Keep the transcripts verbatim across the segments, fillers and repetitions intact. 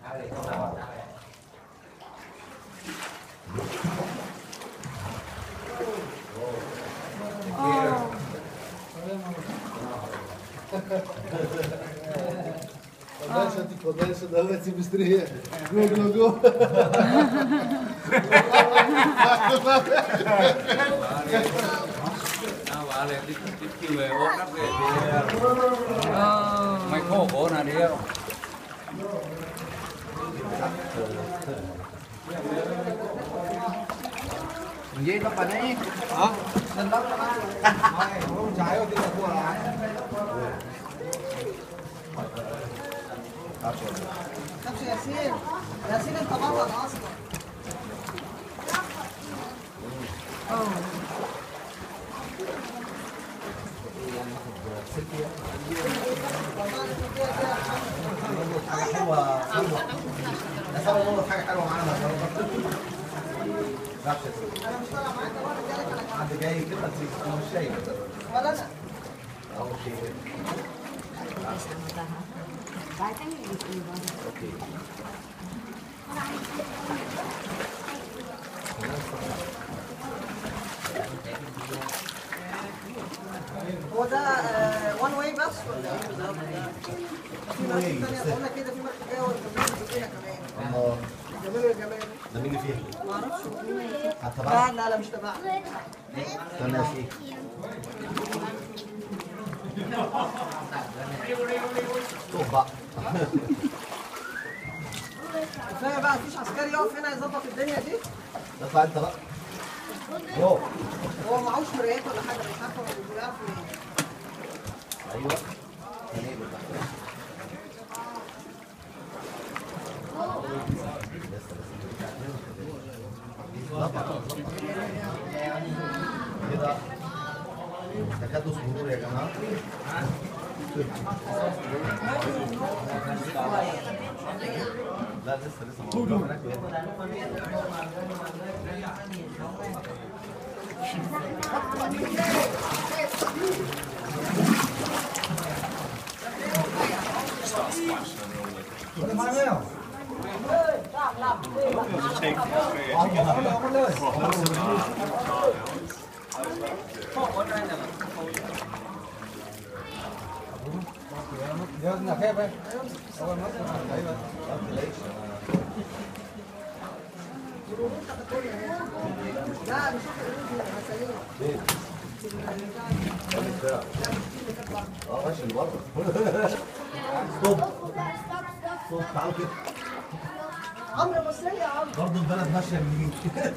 Condensa, ti condensa da lezzi mistrie. Go, go, go. Vale, tiếp chiều về ốp nắp về mày khô khổ nào đi không? Dây nó bắn ấy. Hả? Nên đó nó mày không trái rồi thì là thua lại. طب ياسين ياسين انت بطل اصلا حاجة حلوة حلوة. يا سلام والله حاجة حلوة معانا. انا مش طالع معاك وانا جاي لك على حد جاي كده انا مش شايف. ولا انا اوكي. اوكي. هو ده وان واي بس ولا ايه بالظبط؟ في مركب ثانيه قلنا كده في مركب جايه والجمال فيها كمان. اه. جمال الجمال ده مين اللي فيها؟ ما اعرفش هتبعها؟ لا لا مش تبعنا. استنى يا شيخ. شوف بقى. كفايه بقى مفيش عسكري يقف هنا يظبط الدنيا دي. اطلع انت بقى. يو. هو معهوش مرايات ولا حاجه مش عارفه هو بيعرف منين. ايوه. كده تكدس مرور يا جماعه. لا لسه لسه موجود هناك. Nhớ phép ấy. لا مش هسليم. اه ماشي برضه. ستوب ستوب تعالوا كده. عمرو بص لي يا عمرو. برضه البلد ماشيه يمين.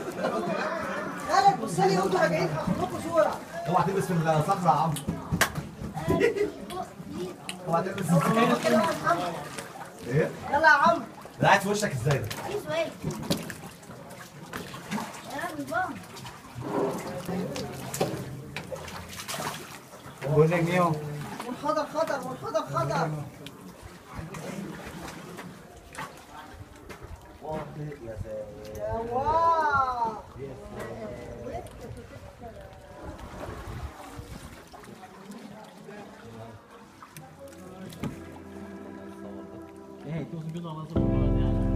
خالد بص لي وانتوا راجعين هاخد لكم صوره. اوعى تلبس في الصخره يا عمرو. اوعى تلبس في الصخره. ايه؟ يلا يا عمرو. ده قاعد في وشك ازاي ده؟ عايز سؤال يا راجل بقى Bữa nay nhiêu? منحدر خطر منحدر خطر. يا واو. ايه توصل بيضة على طول.